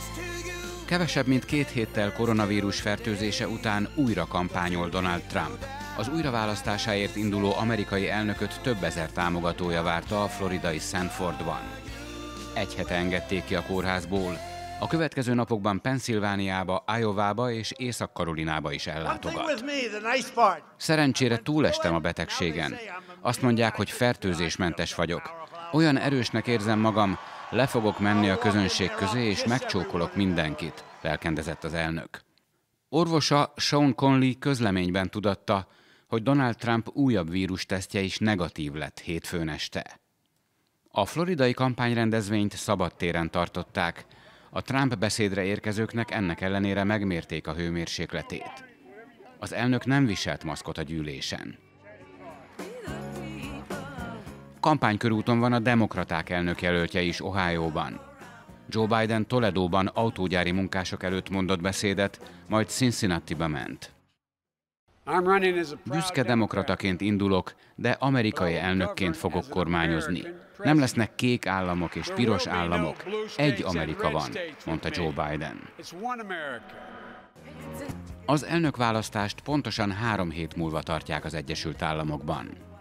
Kevesebb mint 2 héttel koronavírus fertőzése után újra kampányol Donald Trump. Az újraválasztásáért induló amerikai elnököt több ezer támogatója várta a floridai Sanfordban. Egy hete engedték ki a kórházból, a következő napokban Pennsylvániába, Iowa-ba és Észak-Karolinába is ellátogat. Szerencsére túlestem a betegségen. Azt mondják, hogy fertőzésmentes vagyok. Olyan erősnek érzem magam, le fogok menni a közönség közé és megcsókolok mindenkit, lelkendezett az elnök. Orvosa Sean Conley közleményben tudatta, hogy Donald Trump újabb vírustesztje is negatív lett hétfőn este. A floridai kampányrendezvényt szabadtéren tartották. A Trump beszédre érkezőknek ennek ellenére megmérték a hőmérsékletét. Az elnök nem viselt maszkot a gyűlésen. Kampánykörúton van a demokraták elnökjelöltje is Ohioban. Joe Biden Toledóban autógyári munkások előtt mondott beszédet, majd Cincinnatiba ment. Büszke demokrataként indulok, de amerikai elnökként fogok kormányozni. Nem lesznek kék államok és piros államok, egy Amerika van, mondta Joe Biden. Az elnökválasztást pontosan 3 hét múlva tartják az Egyesült Államokban.